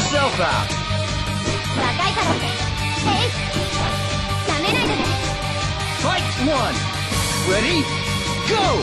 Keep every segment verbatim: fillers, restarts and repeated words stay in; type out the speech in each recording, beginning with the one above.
yourself out. 若いからってえいやめないでね Fight one. Ready? Go!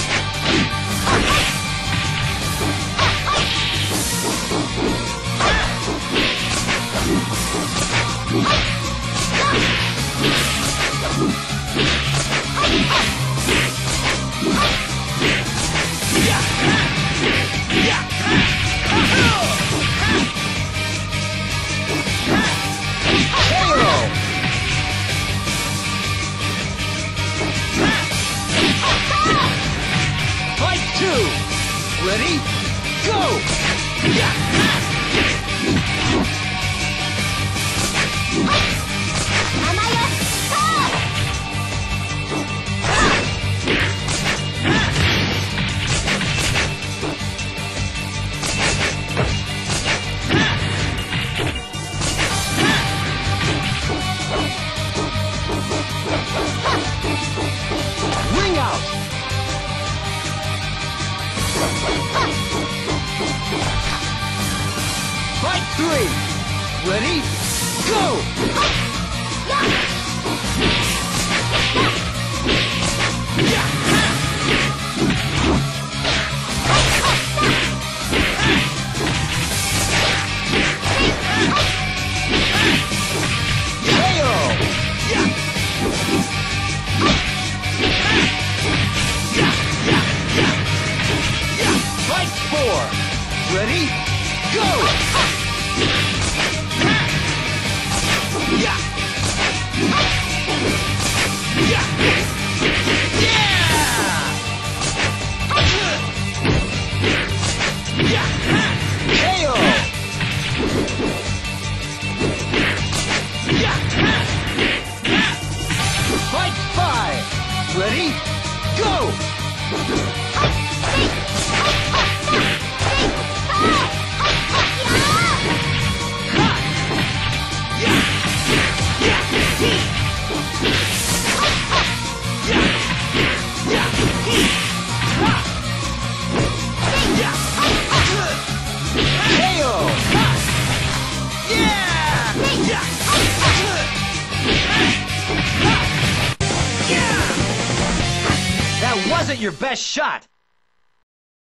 Ready? Go! Ring out! Fight three! Ready? Go! Fight four! Ready? Go! Yeah! K O! Fight five! Ready? Go! That wasn't your best shot!